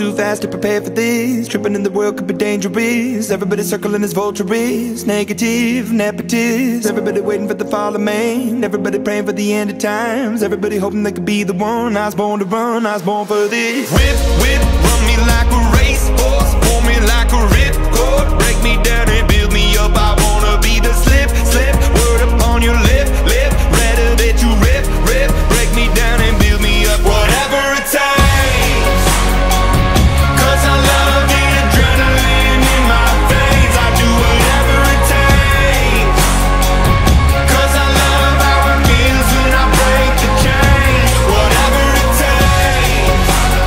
too fast to prepare for this. Tripping in the world could be dangerous. Everybody circling as vultures, negative, nepotist. Everybody waiting for the fall of man. Everybody praying for the end of times. Everybody hoping they could be the one. I was born to run, I was born for this. Whip, whip, run me like a racehorse, pull me like a ripcord, break me down and build me up. I wanna be the slip, slip, word upon your lip, lip. Rather that you rip, rip, break me down and build me up. Whatever it takes, 'cause I love the adrenaline in my veins. I do whatever it takes, 'cause I love how it feels when I break the chain. Whatever it takes,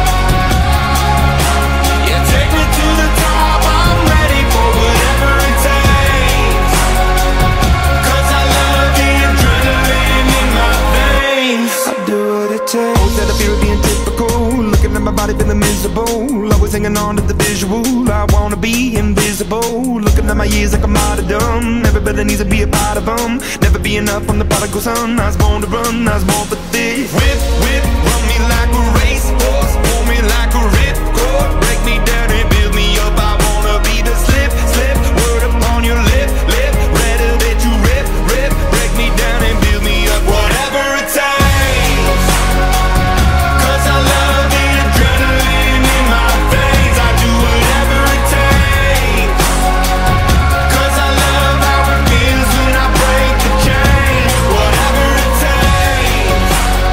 yeah, take me to the top. I'm ready for whatever it takes, 'cause I love the adrenaline in my veins. I do what it takes. Always had a fear of being typical, looking at my body feeling miserable, always hanging on to the visual. I wanna be invisible, looking at my years like a martyrdom. Everybody needs to be a part of them. Never be enough, I'm the prodigal son. I was born to run, I was born for this. Whip, whip, run me like a racehorse, pull me like a ripcord, break me down and build me up. I wanna be the slip, slip, word upon your lip, lip. Rather that you rip, rip, break me down and build me up. Whatever it takes, 'cause I love the adrenaline in my veins. I do whatever it takes, 'cause I love how it feels when I break the chain. Whatever it takes,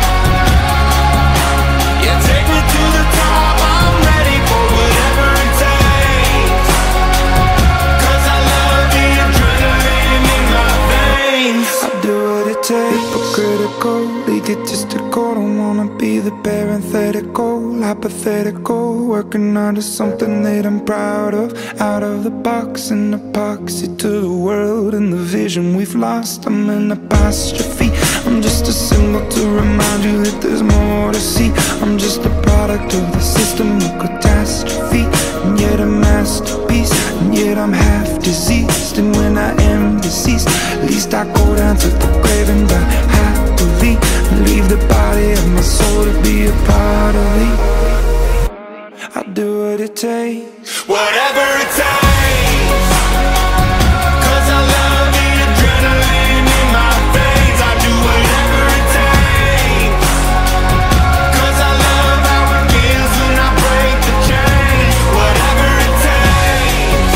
yeah, take me to the top. I'm ready for whatever it takes, 'cause I love the adrenaline in my veins. I do what it takes. Hypocritical, egotistical, don't wanna be the parenthetical, hypothetical, working onto something that I'm proud of. Out of the box, an epoxy to the world and the vision we've lost. I'm an apostrophe, I'm just a symbol to remind you that there's more to see. I'm just a product of the system of catastrophe, and yet a masterpiece, and yet I'm half diseased. And when I am deceased, at least I go down to the grave and die happily, and leave the body of my soul to be a part of me. I do what it takes, whatever it takes, 'cause I love the adrenaline in my veins. I do whatever it takes, 'cause I love how it feels when I break the chain. Whatever it takes,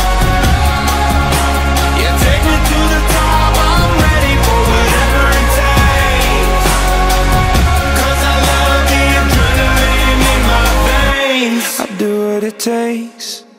yeah, take me to the top. I'm ready for whatever it takes, 'cause I love the adrenaline in my veins. I do what it takes.